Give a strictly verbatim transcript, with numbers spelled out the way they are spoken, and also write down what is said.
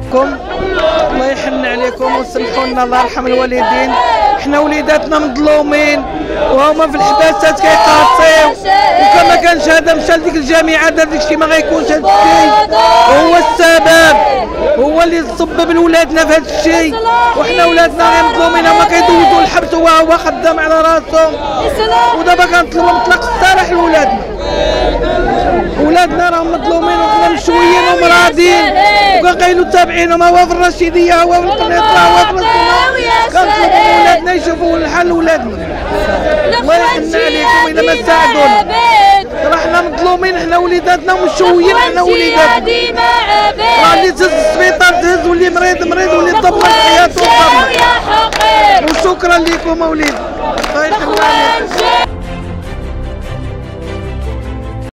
بكم، الله يحن عليكم وسمحوا لنا، الله يرحم الوالدين. حنا وليداتنا مظلومين وهما في الحباسات كيقاصيو، وكان ما كانش هذا مشى لديك الجامعه دار ديك الشيء ما غيكونش هذا الشيء. هو السبب، هو اللي سبب لولادنا في هذا الشيء، وحنا ولادنا غير مظلومين، هما كيدوزوا الحبس وهو هو خدام على راسهم. ودابا كنطلبوا مطلق السراح لولادنا. ولادنا راهم مظلومين وحنا مشويين ومراضين وكنقيلوا تابعينهم، هو في الرشيديه هو في القنيطره هو في السماء. كنطلبوا ولادنا يشوفوا الحل ولادنا. الله يحن عليكم الا ما ساعدونا، راه حنا مظلومين، حنا وليداتنا مشويين، حنا وليداتنا راه اللي تهز السبيطار تهز، واللي مريض مريض، واللي دمر حياته دمر. وشكرا لكم اوليدي، الله يحن عليكم.